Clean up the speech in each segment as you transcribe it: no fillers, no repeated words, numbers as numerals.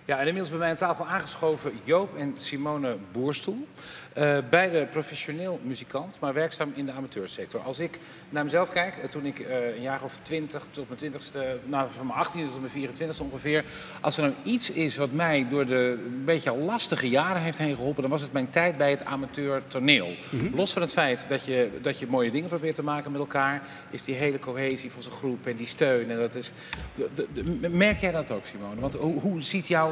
Ja, en inmiddels bij mij aan tafel aangeschoven Joop en Simone Boerstoel. Beide professioneel muzikant, maar werkzaam in de amateursector. Als ik naar mezelf kijk, toen ik een jaar of 20 tot mijn 20ste, nou, van mijn 18e tot mijn 24ste ongeveer. Als er nou iets is wat mij door de een beetje lastige jaren heeft heen geholpen, dan was het mijn tijd bij het amateurtoneel. Los van het feit dat je mooie dingen probeert te maken met elkaar, is die hele cohesie van zo'n groep en die steun. En dat is, merk jij dat ook, Simone? Want hoe ziet jouw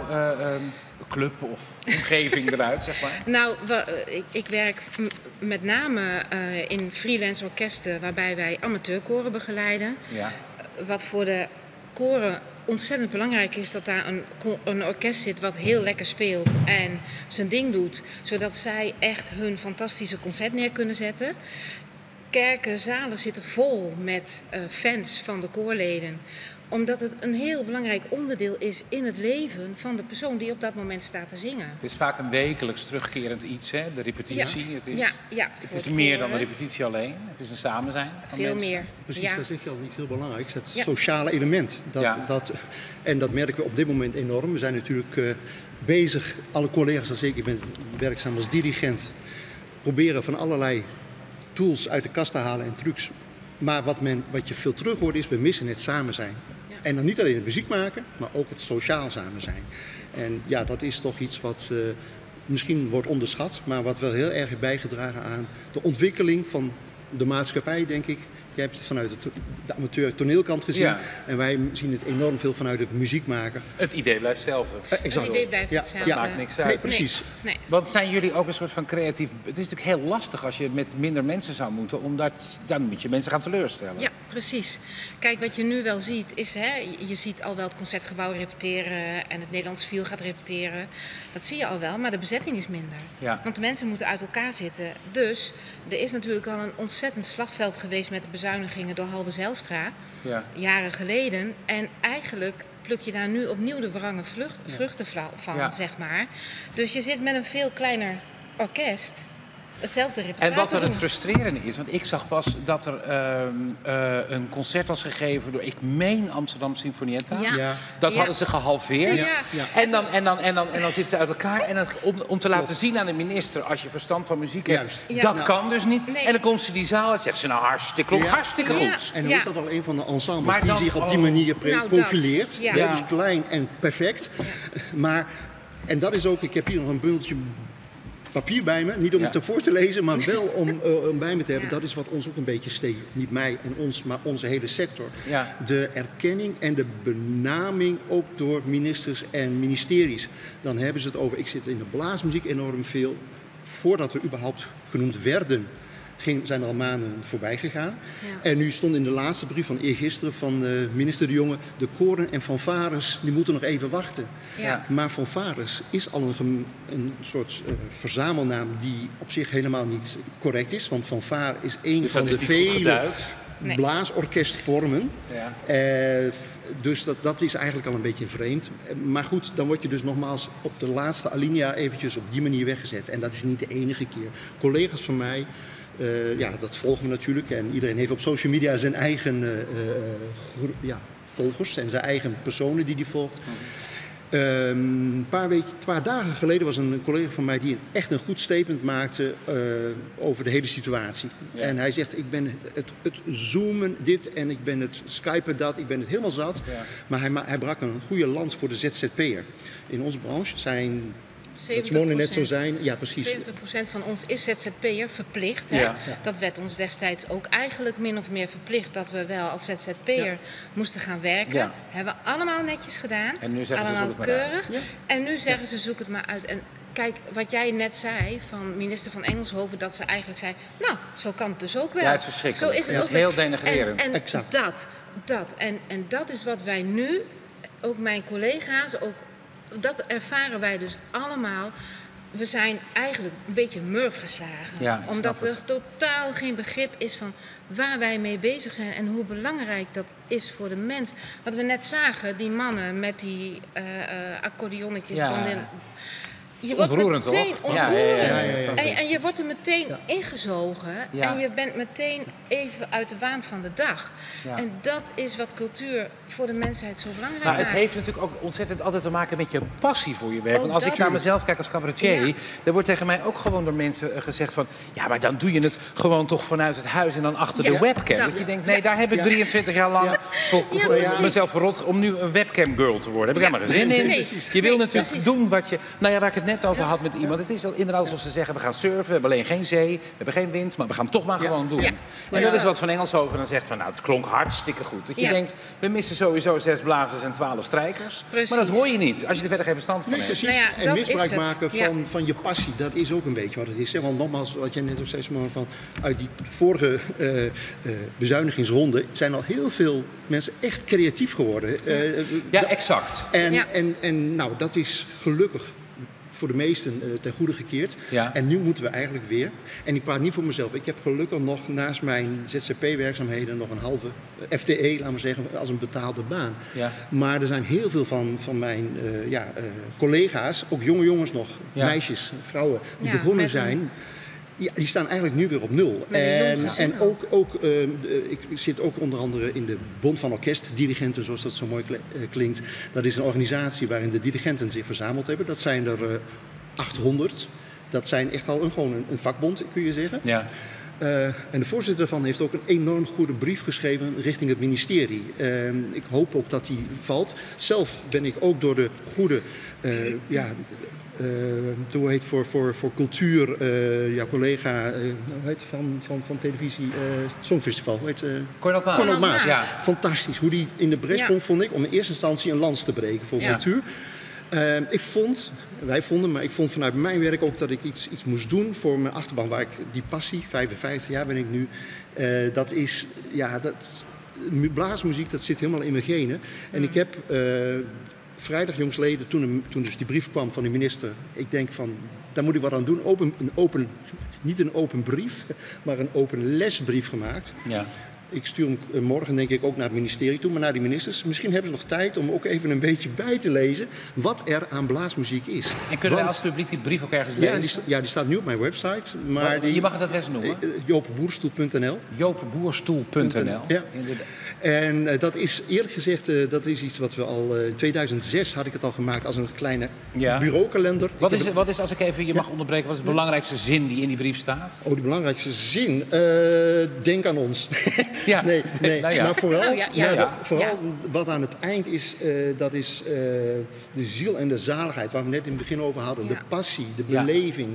club of omgeving eruit, zeg maar? Nou, ik werk met name in freelance orkesten waarbij wij amateurkoren begeleiden. Ja. Wat voor de koren ontzettend belangrijk is, dat daar een orkest zit wat heel lekker speelt en zijn ding doet, zodat zij echt hun fantastische concert neer kunnen zetten. Kerken, zalen zitten vol met fans van de koorleden, omdat het een heel belangrijk onderdeel is in het leven van de persoon die op dat moment staat te zingen. Het is vaak een wekelijks terugkerend iets, hè? De repetitie. Ja. Het is meer dan de repetitie alleen. Het is een samen zijn van veel mensen. meer. Precies, Ja. daar zeg je al iets heel belangrijks. Het sociale element. En dat merken we op dit moment enorm. We zijn natuurlijk bezig, alle collega's, als ik ben werkzaam als dirigent, proberen van allerlei tools uit de kast te halen en trucs. Maar wat je veel terug hoort is, we missen het samen zijn. Ja. En dan niet alleen het muziek maken, maar ook het sociaal samen zijn. En ja, dat is toch iets wat misschien wordt onderschat, maar wat wel heel erg heeft bijgedragen aan de ontwikkeling van de maatschappij, denk ik. Jij hebt het vanuit de amateur toneelkant gezien. Ja. En wij zien het enorm veel vanuit het muziek maken. Het idee blijft hetzelfde. Het idee blijft hetzelfde. Ja. Maakt niks uit. Nee, precies. Nee. Want zijn jullie ook een soort van creatief... Het is natuurlijk heel lastig als je met minder mensen zou moeten, omdat dan moet je mensen gaan teleurstellen. Ja, precies. Kijk, wat je nu wel ziet is, je ziet al wel het Concertgebouw repeteren en het Nederlands Viel gaat repeteren. Dat zie je al wel, maar de bezetting is minder. Ja. Want de mensen moeten uit elkaar zitten. Dus er is natuurlijk al een ontzettend slagveld geweest met de bezuinigingen door Halbe Zijlstra, jaren geleden. En eigenlijk pluk je daar nu opnieuw de wrange vruchten van, zeg maar. Dus je zit met een veel kleiner orkest hetzelfde repertoire. En wat er het frustrerende is, want ik zag pas dat er een concert was gegeven door, ik meen, Amsterdam Sinfonietta. Ja. Dat hadden ze gehalveerd. Ja. En dan zitten ze uit elkaar. En om te laten zien aan de minister, als je verstand van muziek hebt, Ja. dat kan dus niet. Nee. En dan komt ze die zaal uit, zegt ze nou hartstikke goed. En dan is dat al een van de ensembles maar die zich op die manier profileert. Ja. Dus klein en perfect. Maar, en dat is ook, ik heb hier nog een bundeltje papier bij me, niet om het ervoor te lezen, maar wel om bij me te hebben. Dat is wat ons ook een beetje steekt. Niet mij en ons, maar onze hele sector. Ja. De erkenning en de benaming ook door ministers en ministeries. Dan hebben ze het over, ik zit in de blaasmuziek enorm veel. Voordat we überhaupt genoemd werden, zijn er al maanden voorbij gegaan. Ja. En nu stond in de laatste brief van eergisteren van minister De Jonge, de koren en fanfares die moeten nog even wachten. Ja. Maar fanfares is al een soort verzamelnaam die op zich helemaal niet correct is. Want fanfare is een van de vele blaasorkestvormen. Ja. Dus dat is eigenlijk al een beetje vreemd. Maar goed, dan word je dus nogmaals op de laatste alinea eventjes op die manier weggezet. En dat is niet de enige keer. Collega's van mij, dat volgen we natuurlijk. En iedereen heeft op social media zijn eigen volgers en zijn eigen personen die volgt. Een paar dagen geleden was een collega van mij die echt een goed statement maakte over de hele situatie. Ja. En hij zegt, ik ben het zoomen dit en ik ben het skypen dat, ik ben het helemaal zat. Ja. Maar hij brak een goede lans voor de ZZP'er. In onze branche zijn... 70%. Dat net zo zijn. Ja, precies. 70% van ons is ZZP'er verplicht. Hè? Ja. Dat werd ons destijds ook eigenlijk min of meer verplicht dat we wel als ZZP'er moesten gaan werken. Ja. Hebben we allemaal netjes gedaan. En nu zeggen allemaal ze zoek het maar keurig. Ja. En nu zeggen ze zoek het maar uit. En kijk, wat jij net zei van minister van Engelshoven, dat ze eigenlijk zei, nou, zo kan het dus ook wel. Ja, het is verschrikkelijk. Zo is het ook. Heel denigrerend. En dat. En dat is wat wij nu, ook mijn collega's, ook dat ervaren wij dus allemaal. We zijn eigenlijk een beetje murf geslagen. Ja, omdat er totaal geen begrip is van waar wij mee bezig zijn en hoe belangrijk dat is voor de mens. Wat we net zagen, die mannen met die accordeonnetjes. Je wordt ontroerend, meteen toch? ontroerend. En je wordt er meteen ingezogen. Ja. En je bent meteen even uit de waan van de dag. Ja. En dat is wat cultuur voor de mensheid zo belangrijk Maar het maakt. heeft natuurlijk ook ontzettend altijd te maken met je passie voor je werk. Ook Want als ik dat. naar mezelf kijk als cabaretier, Ja. dan wordt tegen mij ook gewoon door mensen gezegd van... ja, maar dan doe je het gewoon toch vanuit het huis en dan achter Ja, de webcam. dat. Dat je denkt, nee, daar heb ik 23 jaar lang voor precies. mezelf verrot om nu een webcam girl te worden. Daar heb ik helemaal geen zin in. Nee, Je wil nee, natuurlijk precies. doen wat je... Nou ja, waar ik het net over had met iemand. Het is inderdaad alsof ze zeggen, we gaan surfen, we hebben alleen geen zee, we hebben geen wind, maar we gaan het toch maar gewoon doen. Ja. En dat is wat Van Engelshoven dan zegt van, nou, het klonk hartstikke goed. Dat je Ja. denkt, we missen sowieso 6 blazers en 12 strijkers. Precies. Maar dat hoor je niet, als je er verder geen verstand van Nee, hebt. precies. Nou ja, En dat misbruik is het. maken Ja. van je passie, dat is ook een beetje wat het is. Hè? Want nogmaals, wat jij net ook zei, Simone, van uit die vorige bezuinigingsronde zijn al heel veel mensen echt creatief geworden. Ja, exact. Ja. En nou, dat is gelukkig voor de meesten ten goede gekeerd. Ja. En nu moeten we eigenlijk weer. En ik praat niet voor mezelf. Ik heb gelukkig nog naast mijn ZZP-werkzaamheden nog een halve FTE, laten we zeggen, als een betaalde baan. Ja. Maar er zijn heel veel van mijn collega's, ook jonge jongens nog, Ja. meisjes, vrouwen, die Ja, begonnen met zijn. Ja, die staan eigenlijk nu weer op nul. Met een jong gezin En ik zit ook onder andere in de Bond van Orkestdirigenten, zoals dat zo mooi klinkt. Dat is een organisatie waarin de dirigenten zich verzameld hebben. Dat zijn er 800. Dat zijn echt al gewoon een vakbond, kun je zeggen. Ja. En de voorzitter daarvan heeft ook een enorm goede brief geschreven richting het ministerie. Ik hoop ook dat die valt. Zelf ben ik ook door de goede... hoe heet voor cultuur, jouw collega hoe heet van televisie, Songfestival. Hoe heet, Cornel Maas. Cornel Maas. Ja. Fantastisch. Hoe die in de bres sprong, vond ik, om in eerste instantie een lans te breken voor Ja. cultuur. Wij vonden, maar ik vond vanuit mijn werk ook dat ik iets moest doen voor mijn achterban. Waar ik die passie, 55 jaar ben ik nu, dat is, blaasmuziek, dat zit helemaal in mijn genen. En ik heb vrijdag jongsleden, toen dus die brief kwam van de minister, ik denk van, daar moet ik wat aan doen. Niet een open brief, maar een open lesbrief gemaakt. Ja. Ik stuur hem morgen denk ik ook naar het ministerie toe, maar naar die ministers. Misschien hebben ze nog tijd om ook even een beetje bij te lezen wat er aan blaasmuziek is. En kunnen wij als publiek die brief ook ergens lezen? Die staat nu op mijn website. Maar Je mag het adres noemen. joopboerstoel.nl. Joopboerstoel.nl. Ja. Inderdaad. En dat is eerlijk gezegd, dat is iets wat we al in 2006 had ik het al gemaakt als een kleine bureaukalender. Wat is, als ik even je mag onderbreken, wat is de belangrijkste zin die in die brief staat? Oh, de belangrijkste zin. Denk aan ons. Ja. Nee. Nou ja. Maar vooral, Ja. wat aan het eind is, dat is de ziel en de zaligheid, waar we net in het begin over hadden. Ja. De passie, de Ja. beleving,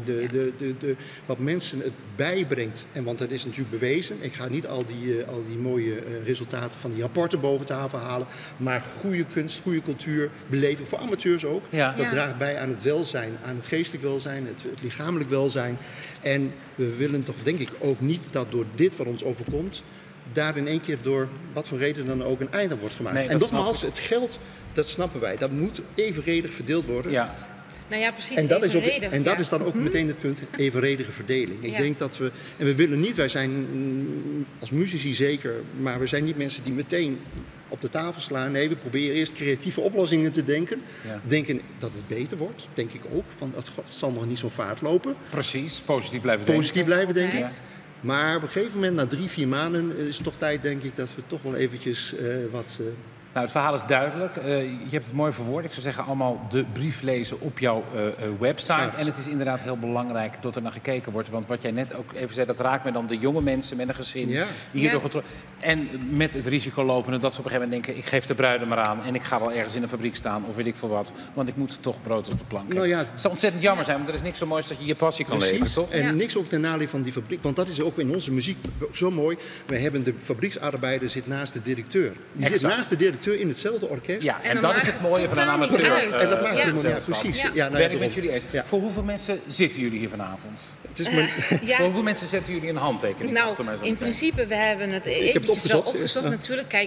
wat mensen het bijbrengt. En want dat is natuurlijk bewezen. Ik ga niet al die mooie resultaten van die rapporten boven tafel halen. Maar goede kunst, goede cultuur, beleving, voor amateurs ook. Ja. Dat Ja. draagt bij aan het welzijn, aan het geestelijk welzijn, het lichamelijk welzijn. En we willen toch denk ik ook niet dat door dit wat ons overkomt, daar in één keer door wat voor reden dan ook een eind aan wordt gemaakt. Nee, en dat nogmaals, het geld, dat snappen wij, dat moet evenredig verdeeld worden. Ja. Nou ja, precies. En dat, is, ook, evenredig, en dat ja. is dan ook meteen het punt, evenredige verdeling. Ik Ja. denk dat we willen niet, wij zijn als muzici zeker, maar we zijn niet mensen die meteen op de tafel slaan. Nee, we proberen eerst creatieve oplossingen te denken. Ja. Denken dat het beter wordt, denk ik ook. Van, het zal nog niet zo vaart lopen. Precies, positief blijven denken. Positief blijven denken. Altijd. Maar op een gegeven moment, na 3-4 maanden, is het toch tijd, denk ik, dat we toch wel eventjes wat... Nou, het verhaal is duidelijk. Je hebt het mooi verwoord. Ik zou zeggen, allemaal de brief lezen op jouw website. Ja. En het is inderdaad heel belangrijk dat er naar gekeken wordt. Want wat jij net ook even zei, dat raakt me dan de jonge mensen met een gezin. Ja. Die hierdoor en met het risico lopen dat ze op een gegeven moment denken, ik geef de bruid er maar aan en ik ga wel ergens in een fabriek staan of weet ik veel wat. Want ik moet toch brood op de plank hebben. Nou ja. Het zou ontzettend jammer zijn, want er is niks zo moois dat je je passie kan Precies. leven, toch? En Ja. niks ook ten nadele van die fabriek. Want dat is ook in onze muziek zo mooi. We hebben de fabrieksarbeider zit naast de directeur. Die zit Exact. naast de directeur in hetzelfde orkest. Ja, En en dan dat is maakt het mooie het van een totaal niet amateur. uit. En dat maakt Ja. helemaal niet gezelschap. precies. Ja. Ja, nou ja, Ben ik met daarom. jullie eens. Ja. Voor hoeveel mensen zitten jullie hier vanavond? Het is mijn, Ja. Voor hoeveel mensen zetten jullie een handtekening Nou, achter mij zo in meteen? principe, we hebben het heb eventjes het wel opgezocht, opgezocht ja. natuurlijk. Kijk,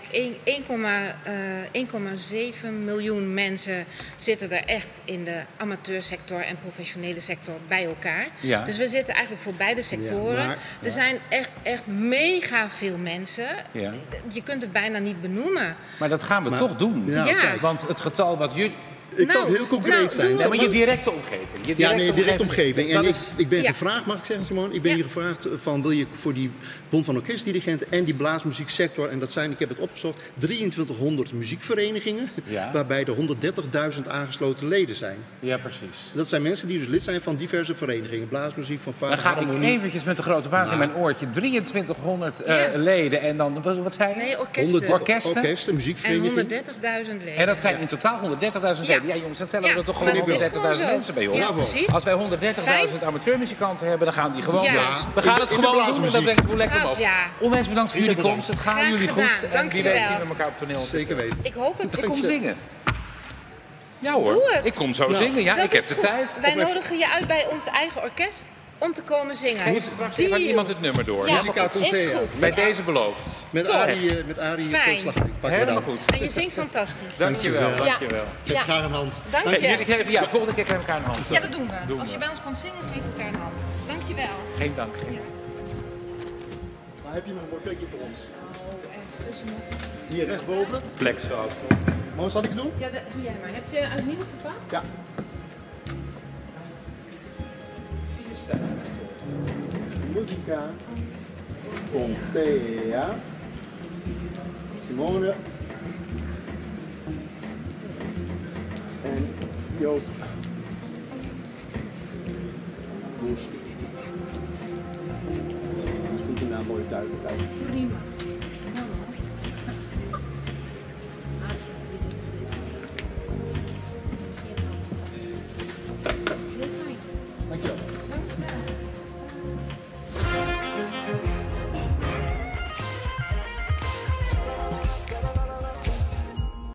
1,7 miljoen mensen zitten er echt in de amateursector en professionele sector bij elkaar. Ja. Dus we zitten eigenlijk voor beide sectoren. maar- Er zijn echt mega veel mensen. Ja. Je kunt het bijna niet benoemen. Maar dat gaan we toch doen. Ja, Ja. kijk. Want het getal wat jullie... Ik zal heel concreet zijn. doe Ja, maar je directe omgeving. Directe omgeving. En Dat ik ben Ja. gevraagd, mag ik zeggen, Simone? Ik ben hier gevraagd van, wil je voor die Bond van Orkestdirigenten en die blaasmuzieksector, en dat zijn, ik heb het opgezocht, 2300 muziekverenigingen, Ja. waarbij er 130.000 aangesloten leden zijn. Ja, precies. Dat zijn mensen die dus lid zijn van diverse verenigingen. Blaasmuziek, Dan fanfare, ga ik harmonie. eventjes met de grote baas in mijn oortje. 2300 Ja. leden en dan, wat zei je? Nee, orkesten. Orkesten. En muziekverenigingen. 130.000 leden. En dat zijn in totaal 130.000 leden. Ja jongens, dan tellen we er toch gewoon maar het is 130.000 gewoon zo. mensen bij ons. Ja, precies. Als wij 130.000 Fijn. amateurmuzikanten hebben, dan gaan die gewoon Juist. doen. We gaan het In de gewoon doen en blaasmuziek. dat brengt het hoe lekker Gaat, op. ja. Onwijs bedankt voor jullie bedankt. komst. Het gaat Graag jullie goed. gedaan. En wie weet Dankjewel. zien we elkaar op toneel. Zeker weten. Ik hoop het. Ik kom zingen. Ja hoor, Doe het. ik kom zo zingen. Ja, Dat ik heb is de goed. tijd. Wij nodigen je uit bij ons eigen orkest om te komen zingen. Geef straks even aan iemand het nummer door. Ja, Musica is Contea. goed. Bij deze beloofd. Met Top. Arie Fijn. Slagwijk. Pak je Helemaal dan. goed. En je zingt fantastisch. Dankjewel, Ja. dankjewel. Geef graag een hand. Dank Hey, je. jullie geven, ja, volgende keer geven we elkaar een hand. Ja, dat doen we. Doen Als we. je bij ons komt zingen, geef je elkaar een hand. Dank je wel. Geen dank. Geen dank. Maar heb je nog een mooi plekje voor ons? Oh, ergens tussen. Hier rechtsboven. Plek zo. Maar zal ik het doen? Ja, dat doe jij maar. Heb je uit nieuw gepakt? Ja. Musica Contea. Simone. En Joop. Boerstoel. Dat is goed in naam, mooie duidelijkheid. Prima.